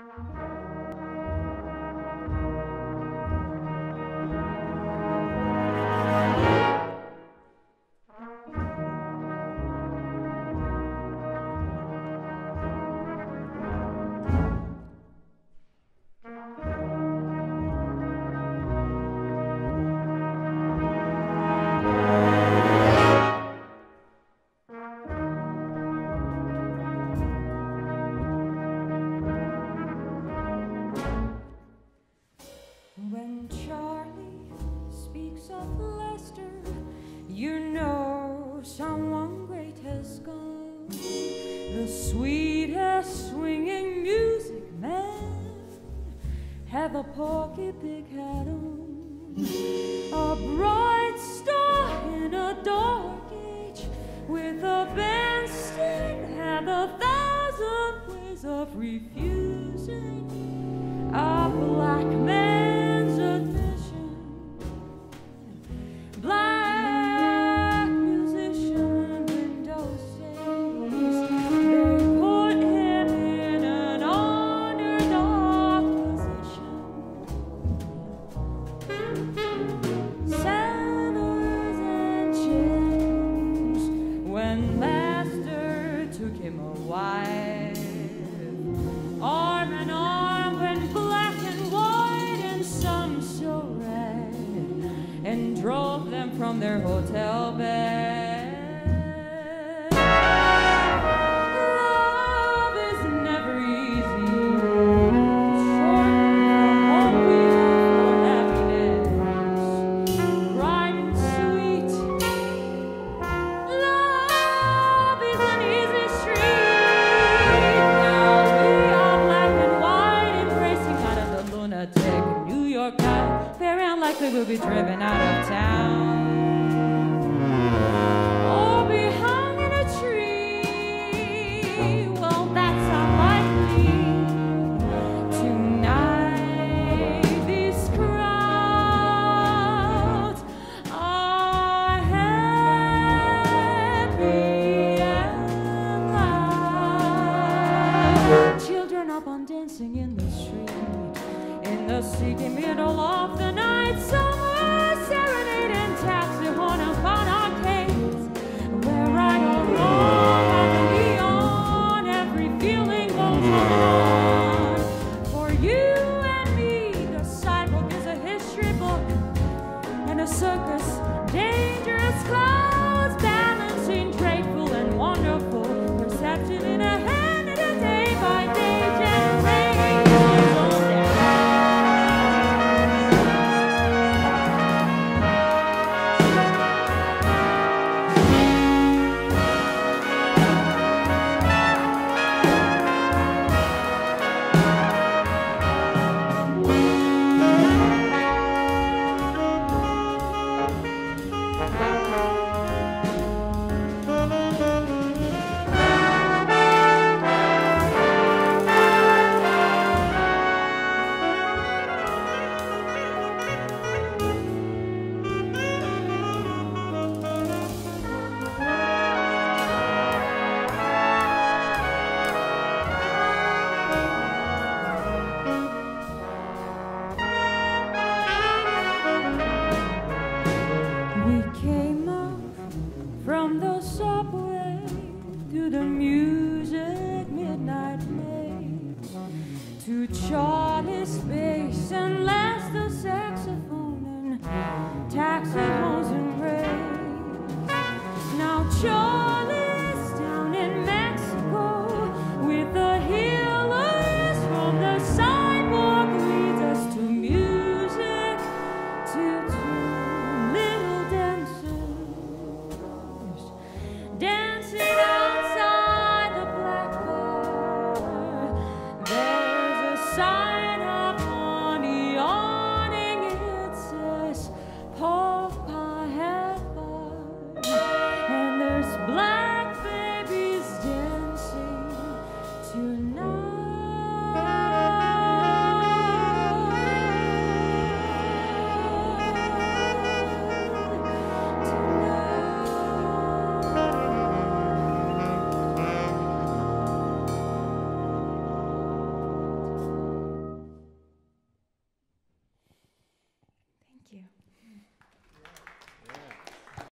When Charlie speaks of Lester, you know someone great has gone. The sweetest swinging music man had the Porky Pig hat on. A bright star in a dark age with a bandstand had 1,000 ways of refusing a black man's admission. Black musician in those days, they put him in an underdog position. Sanders and James, when Master took him a wife, arm in arm went black and white and some so red, and drove them from their hotel bed. Love is never easy, short from what we have for happiness, bright and sweet. Love is an easy street. Now we are black and white, embracing out of the lunatic New York night. Very unlikely we'll be driven out of town or be hung in a tree. Well, that's unlikely. Tonight, these crowds are happy and loud. Children up on dancing in the street, in the seeking middle of the night. Summer you.